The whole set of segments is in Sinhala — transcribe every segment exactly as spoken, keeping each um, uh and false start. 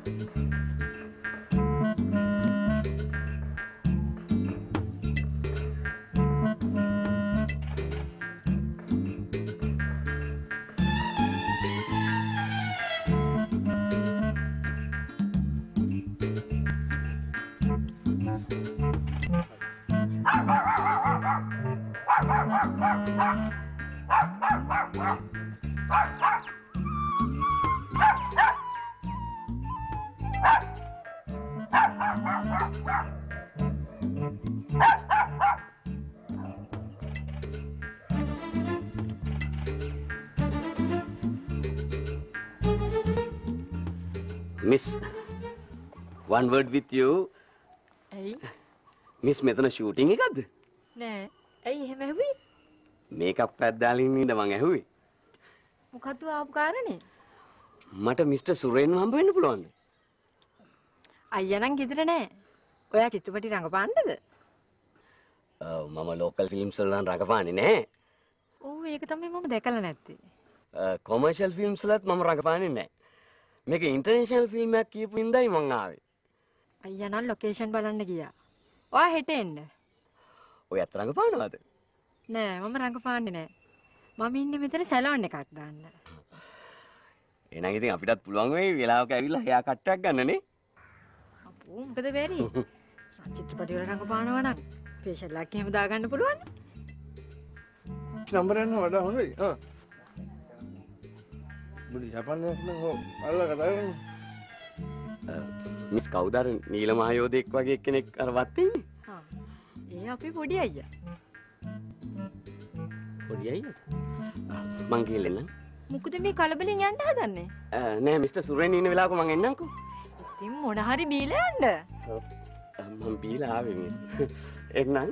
Miss, one word with you. Hey. Miss, මෙතන shooting එකක්ද? නෑ. ඇයි එහෙම ඇහුවේ? මේකප් එකක් දාලා ඉන්න ඉඳ මං ඇහුවේ. මොකද්ද ආපු කාරණේ? මට මිස්ටර් සුරේන්ව හම්බ වෙන්න පුළුවන්ද? අයියා නම් ගෙදර නෑ. ඔයා චිත්‍රපටි රඟපාන්නද? ඔව් මම ලෝකල් ෆිල්ම්ස් වල නම් රඟපාන්නේ නෑ. ඔව් ඒක තමයි මම දැකලා නැත්තේ. කොමර්ෂල් ෆිල්ම්ස් වලත් මම රඟපාන්නේ නෑ. මේක ඉන්ටර්නැෂනල් ෆිල්ම් එකක් කියපු ඉඳයි මං ආවේ. අයියා නම් ලොකේෂන් බලන්න ගියා. ඔයා හෙට එන්න. ඔයත් රඟපානවද? නෑ මම රඟපාන්නේ නෑ. මම ඉන්නේ මෙතන සැලොන් එකක් දාන්න. එහෙනම් ඉතින් අපිටත් පුළුවන් වෙයි වෙලාවක ඇවිල්ලා හෙයා කට්ටයක් ගන්න නේ. අපෝ මොකද බැරි? චිත්‍රපටි වල රඟපානවා නම් ෆේෂල් එකක් එහෙම දාගන්න පුළුවන්. නම්බර එක වඩා හොඳයි. ආ. බුදි ජපානයේ නම් හො අල්ල කතා කරන්නේ. මිස් කවුද අර නීල මහයෝධෙක් වගේ කෙනෙක් අර වත් ඉන්නේ? හා. ඒ අපේ පොඩි අයියා. පොඩි අයියාද? මං ගිහලා මොකද මේ කලබලෙන් යන්න හදන්නේ? නෑ මිස්ටර් සුරේන් ඉන්න වෙලාවක මං එන්නම්කෝ. ඉතින් මොන හරි බීලා යන්න. මම බීලා ආවේ මිස්. එන්නම්.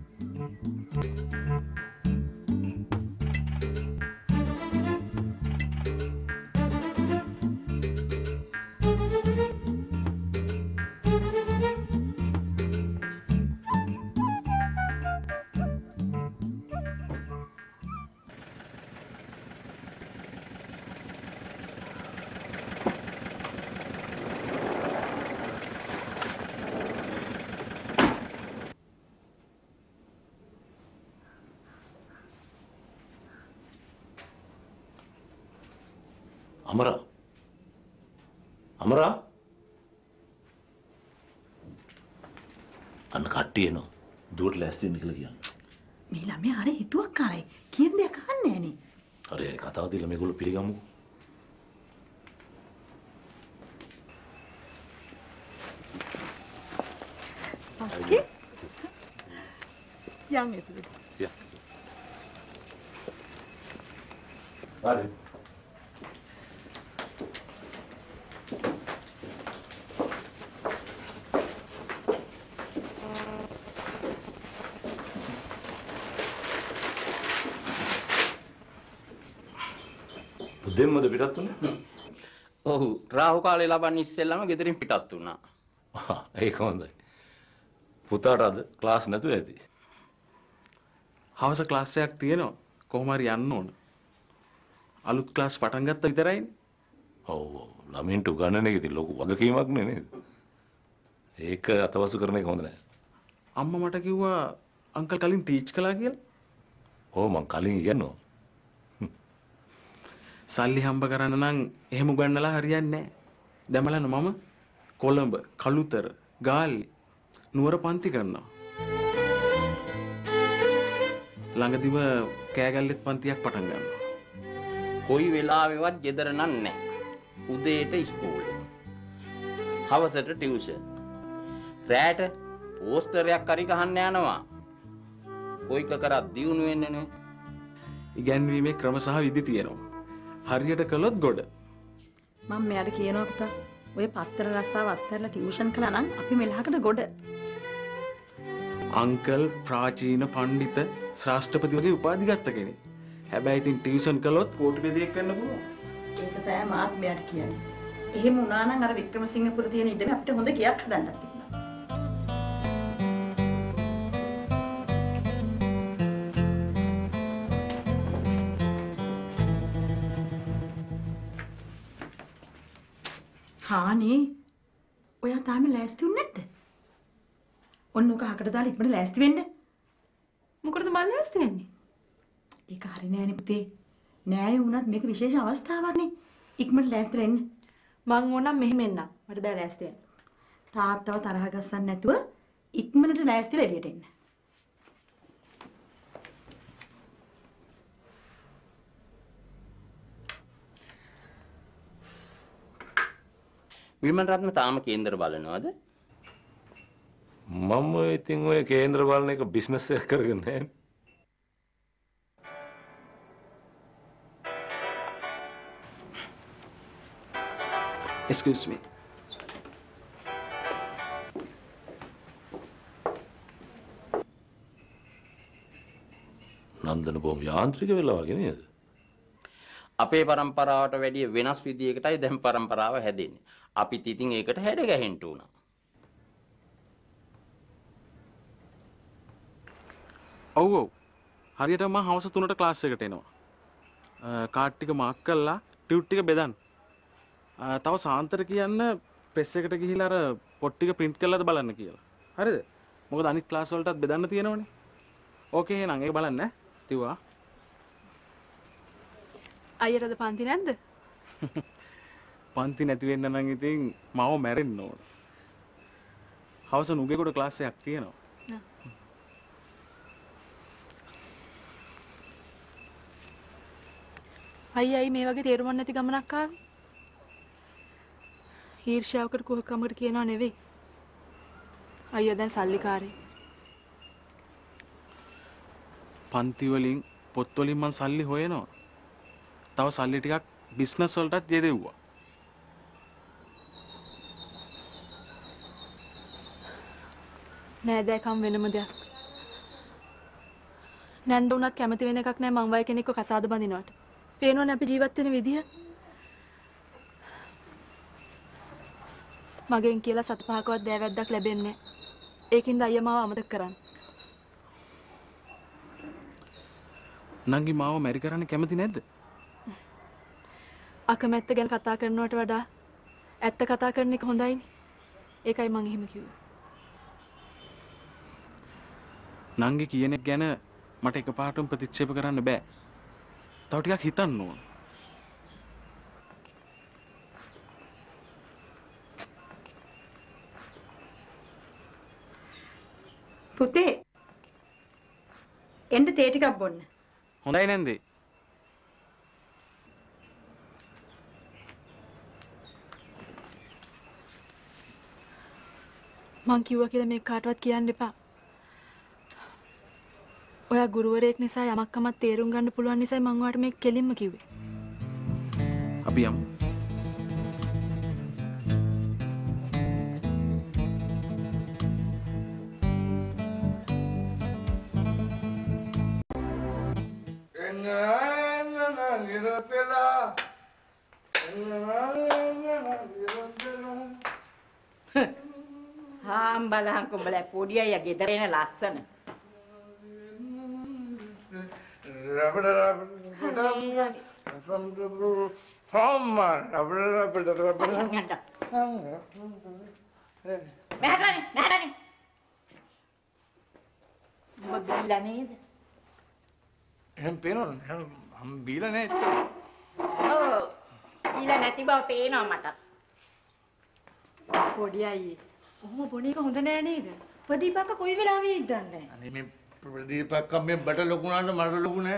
Amara. Amara. අන්න කට්ටිය එනවා. දුවට ලෑස්ති වෙන්න කියලා කියන්නේ. මේ ළමයා අර හිතුවක්කාරයි. කියන දෙයක් අහන්නේ නැහනේ. හරි හරි කතාව දීලා මේගොල්ලෝ පිළිගමුකෝ. ඔකේ. යම් එතකොට. යා. හරි. දෙම්මද පිටත් වුණේ? ඔව් රාහු කාලේ ලබන්න ඉස්සෙල්ලාම ගෙදරින් පිටත් වුණා. ආ ඒක හොඳයි. පුතාට අද ක්ලාස් නැතුව ඇති. හවස ක්ලාස් එකක් තියෙනවා. කොහොම හරි යන්න ඕන. අලුත් ක්ලාස් පටන් ගත්තා විතරයිනේ. ඔව් ඔව් ළමින්ට උගන්නන එක ඉතින් ලොකු වගකීමක් නේ නේද? ඒක අතවසු කරන එක හොඳ නෑ. අම්මා මට කිව්වා අංකල් කලින් ටීච් කළා කියලා. ඔව් මං කලින් ඉගෙනුවා. සල්ලි හම්බ කරන්න නම් එහෙම උගන්නලා හරියන්නේ නැහැ. දැන් බලන්න මම කොළඹ, කළුතර, ගාල්ලි නුවර පන්ති කරනවා. ළඟදිම කෑගල්ලෙත් පන්තියක් පටන් ගන්නවා. කොයි වෙලාවෙවත් ගෙදර නන් නැහැ. උදේට ඉස්කෝලේ. හවසට ටියුෂන්. රැට පෝස්ටරයක් හරි ගහන්න යනවා. කොයික කරත් දියුණු වෙන්නේ නේ. ඉගැන්වීමේ ක්‍රම සහ විධි තියෙනවා. හරියට කළොත් ගොඩ. මම මෙයාට කියනවා පුතා ඔය පත්තර රස්සාව අත්හැරලා ටියුෂන් කළා නම් අපි මෙලහකට ගොඩ. අංකල් ප්‍රාචීන පඬිත ශ්‍රාෂ්ට්‍රපති වගේ උපාධි ගත්ත කෙනෙක්. හැබැයි ඉතින් ටියුෂන් කළොත් කෝටි බෙදයක් වෙන්න පුළුවන්. ඒක තමයි මාත් මෙයාට කියන්නේ. එහෙම වුණා නම් අර වික්‍රමසිංහපුර තියෙන ඉඩම අපිට හොඳ ගයක් හදන්නත් තිබුණා. හානේ ඔයා තාම ලෑස්ති වුනේ නැද්ද? ඔන්න ඔක අහකට දාලා ඉක්මනට ලෑස්ති වෙන්න. මොකටද මම ලෑස්ති වෙන්නේ? ඒක හරි නෑනේ පුතේ. නෑය වුණත් මේක විශේෂ අවස්ථාවක් නේ. ඉක්මනට ලෑස්ති වෙන්න. මං ඕනම් මෙහෙම එන්නම්. මට බෑ ලෑස්ති වෙන්න. තාත්තව තරහ ගස්සන්න නැතුව ඉක්මනට ලෑස්තිලා එළියට එන්න. විමල් රත්න තාම කේන්දර බලනවද? මම ඉතින් ඔය කේන්ද්‍ර බලන එක බිස්නස් එකක් කරගෙන නැහැ. Excuse me. නන්දන බොම් යාන්ත්‍රික වෙලා වගේ නේද? අපේ પરම්පරාවට වැඩිය වෙනස් විදියකටයි දැන් પરම්පරාව හැදෙන්නේ. අපිත් ඉතින් ඒකට හැඩ ගැහෙන්න උනා. ඔව් ඔව්. හරියට මම හවස තුනට ක්ලාස් එකට එනවා. කාඩ් ටික මාක් කරලා ටියුට් ටික බෙදන්න. තව සාන්තර කියන්න ප්‍රෙස් එකට ගිහිල්ලා අර පොත් ටික print කරලාද බලන්න කියලා. හරිද? මොකද අනිත් ක්ලාස් වලටත් බෙදන්න තියෙනවනේ. ඕකේ එහෙනම් ඒක බලන්න ඈ. තියුවා. අයියටද පන්ති නැද්ද? පන්ති නැති වෙන්න නම් ඉතින් මාව මැරෙන්න ඕන. හවස නුගේගොඩ ක්ලාස් එකක් තියෙනවා. අයියා අයි මේ වගේ තේරුමක් නැති ගමනක් ආවේ. ඊර්ෂ්‍යාවකට කුහකමකට කියනවා නෙවෙයි. අයියා දැන් සල්ලිකාරේ. පන්ති වලින් පොත් වලින් මං සල්ලි හොයනවා. තව සල්ලි ටිකක් බිස්නස් වලටත් යෙදෙව්වා. නෑ දැකම් වෙනම දෙයක්. නැන්ද උනත් කැමති වෙන එකක් නෑ මං වගේ කෙනෙක්ව කසාද බඳිනවට. පේනවනේ අපි ජීවත් වෙන විදිය. මගෙන් කියලා සත පහකවත් දෑවැද්දක් ලැබෙන්නේ නෑ. ඒකින්ද අයියා මාව අමතක කරන්න. නංගි මාව මැරි කරන්න කැමති නැද්ද? අකමැත්ත ගැන කතා කරනවට වඩා ඇත්ත කතා කරන එක හොඳයිනේ. ඒකයි මං එහෙම කිව්වේ. නංගි කියන එක ගැන මට එකපාරටම ප්‍රතික්ෂේප කරන්න බෑ. තව ටිකක් හිතන්න ඕන. පුතේ එන්න තේ ටිකක් බොන්න. හොඳයි නැන්දේ. මං කිව්වා කියලා මේක කාටවත් කියන්න එපා. ඔයා ගුරුවරයෙක් නිසා යමක් කමක් තේරුම් ගන්න පුළුවන් නිසායි මං ඔයාට මේක කෙලින්ම කිව්වේ. අපි යමු. හාම් බලහන් කොඹල පොඩි අයියා ගෙදර එන ලස්සන. රබඩ රබඩ රබඩ හම්මා රබඩ රබඩ රබඩ මෙහාටනි මෙහාටනි මොකද බීලා නේද? එහෙනම් පේනවද? හම් බීලා නෑ. ඔව් බීලා නැති බව පේනවා මට. පොඩි අයියේ. ඔහොම බොන එක හොඳ නෑ නේද? ප්‍රදීපක්ක කොයි වෙලාවෙ ඉඳන්නේ? අනේ මේ ප්‍රදීපක් කම්මෙන් බට ලොකු නාන්න මට ලොකු නෑ.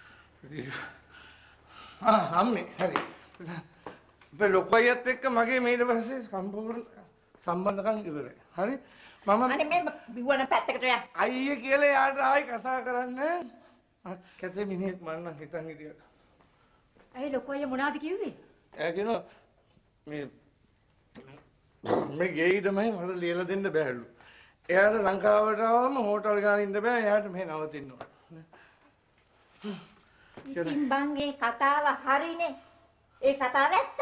ආ අම්මේ හරි. අපේ ලොකු අයියත් එක්ක මගේ මේ ඊට පස්සේ සම්පූර්ණ සම්බන්ධකම් ඉවරයි. හරි? මම අනේ මේ බිව්වන පැත්තකට යන්න. අයියේ කියලා යාට ආයි කතා කරන්නේ. කැතේ මිනිහෙක් මම නම් හිතන් හිටියා. ඇයි ලොකෝ අයියා මොනවද කිව්වේ? එයා කියනවා මේ මේ ගෙයිටමයි මට ලියලා දෙන්න බෑලු. එයාට ලංකාවට ආවම හෝටල් ගාන ඉන්න බෑ. එයාට මෙහෙ නවතින්න ඕන. ඉතින් බංගේ කතාව හරිනේ. ඒ කතාව ඇත්ත.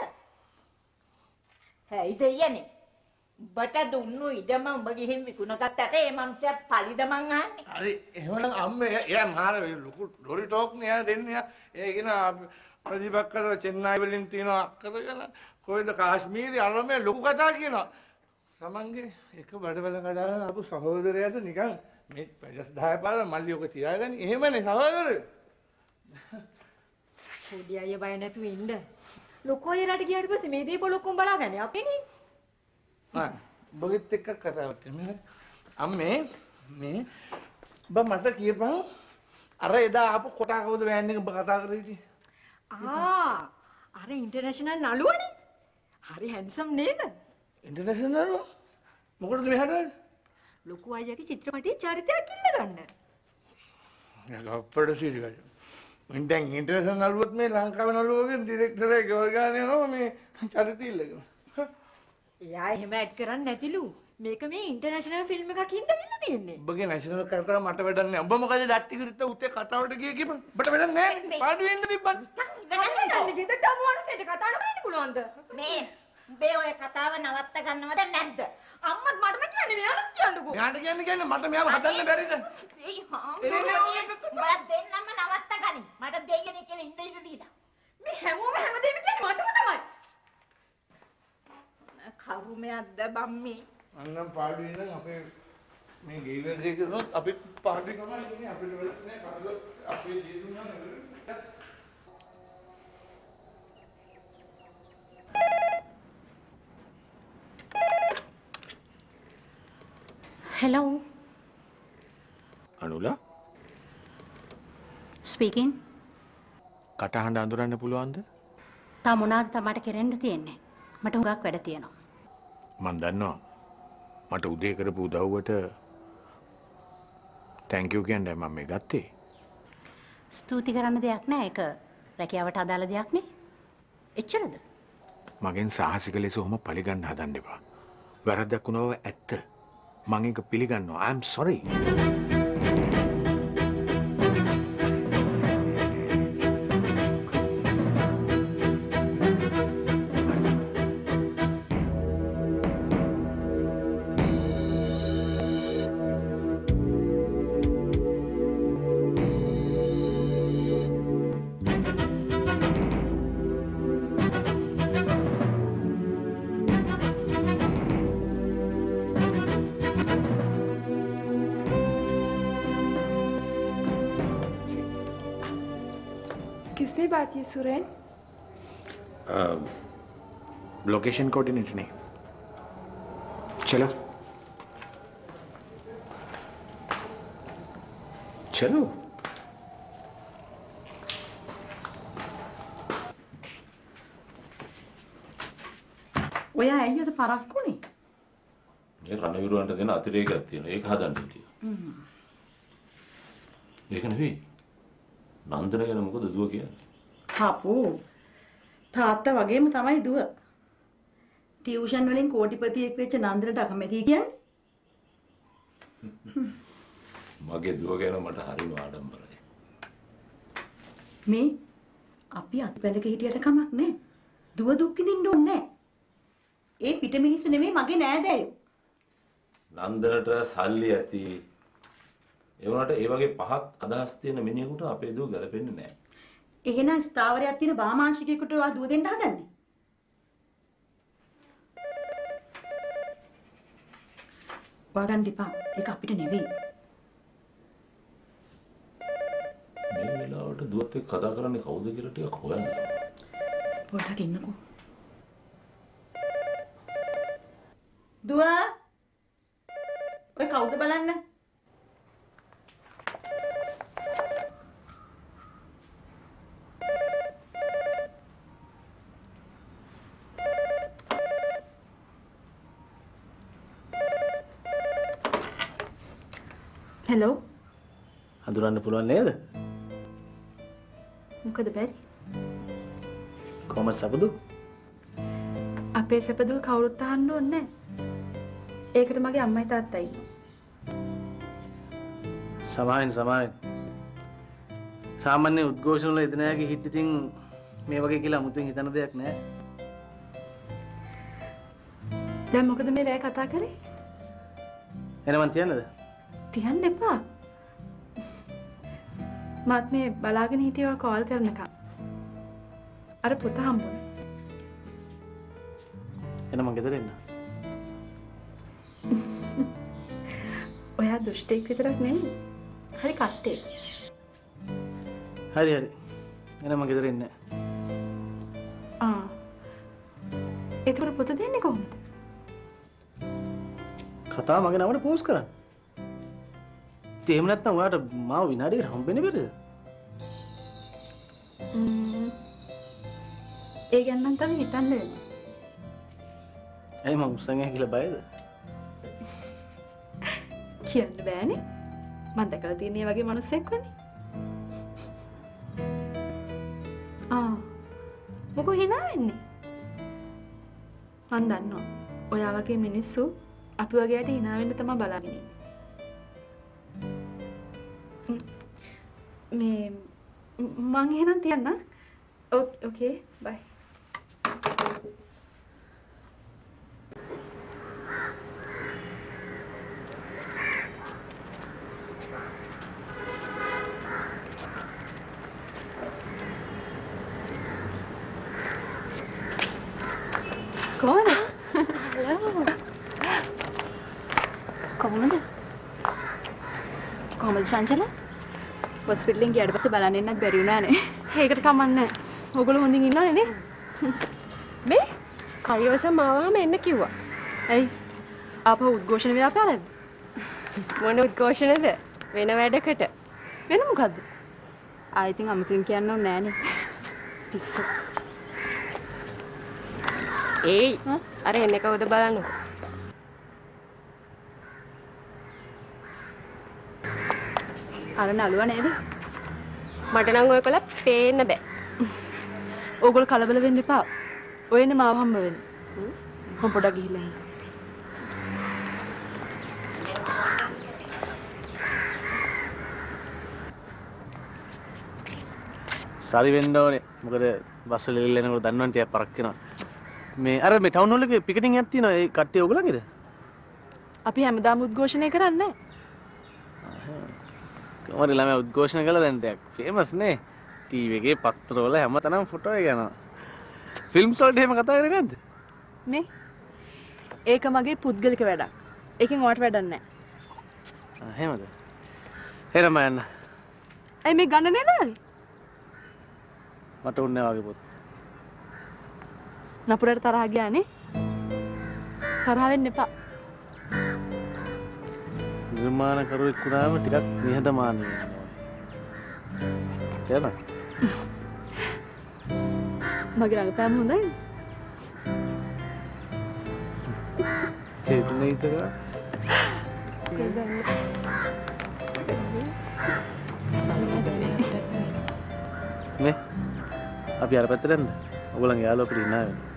හයි දෙයනේ. බට දුන්නු ඉඩම උඹ ගිහින් විකුණගත්තට ඒ මනුස්සයා පලිද මං අහන්නේ. හරි එහෙමනම් අම්මේ එයා මාර ලොකු ඩොරි ටෝක් නේ එයා දෙන්නේ. එයා කියන ප්‍රදීපක් කරලා චෙන්නයි වලින් තියනවා කරගෙන කොයිද කාශ්මීරි අරමේ ලොකු කතා කියනවා. සමන්ගේ එක බඩවැල කඩාගෙන ආපු සහෝදරයාට නිකන් මේ පජස් දහය පාර මල්ලි ඔක තියාගනි. එහෙමනේ සහෝදරයෝ. පොඩි අයියා බය නැතුව ඉන්න. ලොකෝ අයියාට ගියාට පස්සේ මේ දීප ලොක්කොම බලාගන්නේ අපිනේ. ආ බොගිත් එක්ක කතාවක් කරන්නේ. අම්මේ මේ බා මට කියපන් අර එදා ආපු කොටා කවුද වෑන් එක ඔබ කතා කරේ ඉතින්? ආ අර ඉන්ටර්නැෂනල් නළුවනේ. හරි හැන්සම් නේද? ඉන්ටර්නැෂනල් නළුව? මොකටද මෙහාට ආවේ? ලොකු අයියාගේ චිත්‍රපටයේ චරිතයක් ඉල්ල ගන්න. ඒක අප්පඩ සිරිගල. මං දැන් ඉන්ටර්නැෂනල් නළුවත් මේ ලංකාවේ නළුවගේ ඩිරෙක්ටර් එක ගෙවල් ගන්න යනවා මේ චරිත ඉල්ලගෙන. එයා එහෙම ඇඩ් කරන්නේ නැතිලු. මේක මේ ඉන්ටර්නැෂනල් ෆිල්ම් එකක් හින්දා තියෙන්නේ. ඔබගේ නැෂනල් කතාව මට වැඩක් නෑ. ඔබ මොකද ඩට්ටි කිරිත උත්තේ කතාවට ගියේ කියපන්. ඔබට වැඩක් නෑ. පාඩු වෙන්න තිබ්බත්. ඉඳගන්න ගෙදර ඩමෝනසෙට කතා කරන්න පුළුවන්ද? මේ උඹේ ඔය කතාව නවත්ත ගන්නවද නැද්ද? අම්මත් මටම කියන්නේ මෙයාට කියන්නකෝ. මෙයාට කියන්නේ කියන්නේ මට මෙයාව හදන්න බැරිද? ඒ හාමුදුරුවෝ උඹලා දෙන්නම නවත්ත ගනි. මට දෙයියනේ කියලා ඉඳ ඉඳ දීලා. මේ හැමෝම හැමදේම කියන්නේ මටම තමයි. කරුමයක්ද බම්මේ? අන්නම් පාඩු වෙන අපේ මේ ගෙයිවර් දෙක කරනොත් අපි පාඩු කරනවා ඉන්නේ අපිට වෙලක් නෑ කාග අපේ දී දුන්නා නේද? Hello. අනුලා Speaking. කටහඬ අඳුරන්න පුළුවන්ද? තා මොනවාද තමයි කරන්න තියෙන්නේ? මට හුඟක් වැඩ තියෙනවා. මන් දන්නවා. මට උදේ කරපු උදව්වට thank you කියන්නේ මම මේ ගත්තේ. ස්තුති කරන්න දෙයක් නෑ. ඒක රැකියාවට අදාළ දෙයක් නේ. එච්චරද? මගෙන් සාහසික ලෙස ඔහොම පරිගන්න හදන්න එපා. වැරද්දක් වුණාව ඇත්ත. මම ඒක පිළිගන්නවා. I am sorry. किसने बात ये सुरेन? लोकेशन कोऑर्डिनेटर नहीं. चलो चलो ඔය ඇයිද පරක්කුනේ? මේ රණවිරුවන්ට දෙන අතිරේකයක් තියෙනවා. ඒක හදන්න හිටියා. ඒක නෙවෙයි. නන්දන ගැන මොකද දුව කියන්නේ? හපෝ. තාත්තා වගේම තමයි දුව. ටියුෂන් වලින් කෝටිපතියෙක් වෙච්ච නන්දනට අකමැති කියන්නේ. මගේ දුව ගැන මට හරිම ආඩම්බරයි. මේ අපි අත්පැලක හිටියට කමක් නැහැ. දුව දුක් විඳින්න ඕනේ නැහැ. ඒ පිට මිනිස්සු නෙමෙයි මගේ නෑදෑයෝ. නන්දනට සල්ලි ඇති. ඒ වුණාට ඒ වගේ පහත් අදහස් තියෙන මිනිහෙකුට අපේ දුව ගැලපෙන්නේ නැහැ. එහෙනම් ස්ථාවරයක් තියෙන වාමාංශිකයෙකුට වා දුව දෙන්න හදන්නේ. වගන් දෙපා. ඒක අපිට නෙවෙයි. මේ වෙලාවට දුවත් එක්ක කතා කරන්නේ කවුද කියලා ටිකක් හොයන්න. පොඩ්ඩක් ඉන්නකෝ. දුව ඔය කවුද බලන්න? හෙලෝ. හඳුනන්න පුළුවන් නේද? මොකද බැරි? කොහමද සබදු? අපේ සැපදුල් කවුරුත් අහන්න ඕනේ නැහැ. ඒකට මගේ අම්මයි තාත්තයි ඉන්නවා. සමාවෙන් සමාවෙන්. සාමාන්‍ය උද්ඝෝෂණ වල එදිනයාගේ හිත් ඉතින් මේ වගේ කියලා අමුතුවෙන් හිතන දෙයක් නෑ. දැන් මොකද මේ රෑ කතා කරේ? එන මන් තියන්නද? තියන්න එපා. මාත් මේ බලාගෙන හිටියවා කෝල් කරනකම්. අර පොත හම්බුනේ. එන මං ගෙදර එන්න. ඔයා දුෂ්ටෙක් විතරක් නෙමෙයි. හරි කට්ටේ. හරි හරි. එනම ගෙදර ඉන්නේ. ආ. ඒතකොට පොත දෙන්නේ කොහොමද? කතාව මගේ නමට පෝස්ට් කරන්න. ඉතින් එහෙම නැත්නම් ඔයාට මාව විනාඩියකට හම්බෙන්නේ බැරිද? ම්ම්. ඒ ගැන නම් තමයි හිතන්න වෙන්නේ. ඇයි මම උස්සන්නේ කියලා බයද? කියන්න බෑනේ. මම දැකලා තියෙන මේ වගේ මිනිස්සෙක් වනේ. ආ. මොකෝ hina වෙන්නේ? මන් දන්නවා. ඔයා වගේ මිනිස්සු අපි වගේට hina වෙන්න තමයි බලාගෙන ඉන්නේ. මේ මං එහෙනම් තියන්න. ඕකේ බයි. කොහොමද? හලෝ. කොහොමද? කොහොමද චංචලා? හොස්පිටලෙන් ගියාට පස්සේ බලන්න එන්නත් බැරි වුණානේ. ඒකට කමන්නේ නැහැ. ඔයගොල්ලෝ හොඳින් ඉන්නවනේ නේ? මේ කරියවසම ආවම එන්න කිව්වා. ඇයි? ආපහු උද්ඝෝෂණ ව්‍යාපාරයද? මොන උද්ඝෝෂණද? වෙන වැඩකට. වෙන මොකද්ද? ආයෙ ඉතින් අමුතුවෙන් කියන්න ඕනේ නෑනේ. පිස්සු. ඒයි අර එන්නේ කවුද බලන්නකො. අර නළුවා නේද? මට නම් ඔය කොල්ල පේන්න බෑ. ඕගොල්ලෝ කලබල වෙන්න එපා. ඔයනේ මාව හම්බ වෙන්න. මම පොඩක් ගිහිල්ලා එන්න. සරි වෙන්න ඕනේ. මොකද බස් වල එල්ල එනකොට දන්නවනේ ටිකක් පරක් වෙනවා. මේ අර මේ ටවුන් හෝල් එකේ පිකටින් එකක් තියෙනවා. ඒ කට්ටිය ඔයගොල්ලන්ගේද? අපි හැමදාම උද්ඝෝෂණය කරන්නේ නැහැ. කොහොමද ළමයා උද්ඝෝෂණ කළා දැන් ටිකක් ෆේමස් නේ ටීවී එකේ පත්‍ර වල හැමතැනම ෆොටෝ එක යනවා ෆිල්ම්ස් වලට එහෙම කතා කරේ නැද්ද නේ ඒක මගේ පුද්ගලික වැඩක් ඒකෙන් ඔයාට වැඩක් නැහැ ආ එහෙමද එහෙනම් යන්න ඇයි මේ ගන්න නේද මට උන්නේ වගේ පොත් නපුරට තරහ ගියානේ තරහ වෙන්න එපා නිර්මාණකරුවෙක් වුණාම ටිකක් නිහතමානී වෙනවා. තේරුණාද? මගේ රඟපෑම හොඳයි. තේරුණේ ඉතල. මේ අපි අර පැත්තට යන්න. ඔයගොල්ලන්ගේ යාළුවා අපිට ඉන්නවා.